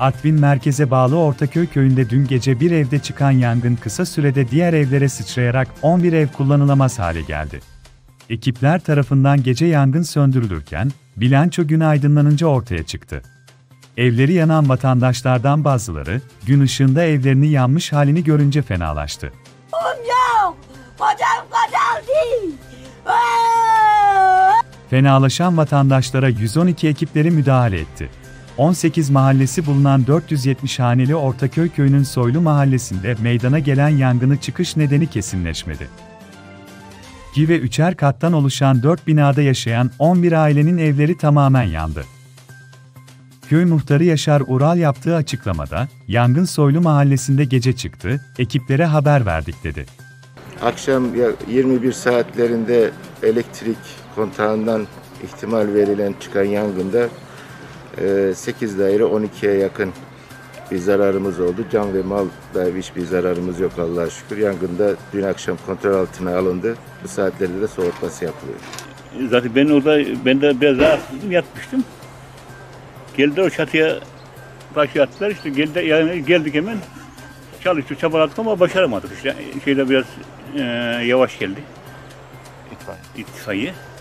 Artvin merkeze bağlı Ortaköy köyünde dün gece bir evde çıkan yangın kısa sürede diğer evlere sıçrayarak 11 ev kullanılamaz hale geldi. Ekipler tarafından gece yangın söndürülürken, bilanço gün aydınlanınca ortaya çıktı. Evleri yanan vatandaşlardan bazıları, gün ışığında evlerini yanmış halini görünce fenalaştı. Fenalaşan vatandaşlara 112 ekipleri müdahale etti. 18 mahallesi bulunan 470 haneli Ortaköy köyünün Soylu mahallesinde meydana gelen yangını çıkış nedeni kesinleşmedi. 2 ve 3'er kattan oluşan 4 binada yaşayan 11 ailenin evleri tamamen yandı. Köy muhtarı Yaşar Ural yaptığı açıklamada, yangın Soylu mahallesinde gece çıktı, ekiplere haber verdik dedi. Akşam 21 saatlerinde elektrik kontağından ihtimal verilen çıkan yangında 8 daire 12'ye yakın bir zararımız oldu. Can ve mal da hiçbir zararımız yok Allah'a şükür. Yangında dün akşam kontrol altına alındı. Bu saatlerde de soğutması yapılıyor. Zaten ben de biraz rahatsızdım, yatmıştım. Geldiler o çatıya taşı attılar, işte geldik hemen. Çalıştık, çabaladık ama başaramadık. İşte şeyde biraz yavaş geldi. İtfaiye.